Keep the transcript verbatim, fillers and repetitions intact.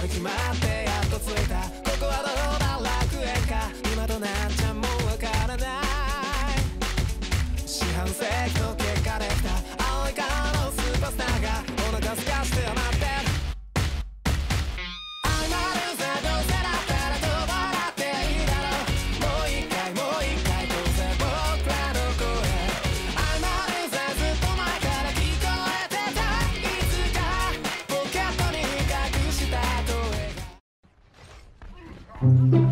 決まってやっと着いた。ここはどうだ楽園か、今となっちゃもうわからない。四半世紀の結果できた青い顔のスーパースターがお腹すかして待ってる。I'm a loser、どうせだったらと笑っていいだろう。もう一回もう一回どうせ僕らの声。I'm a loser、ずっと前から聞こえてた。いつかポケットに隠した声が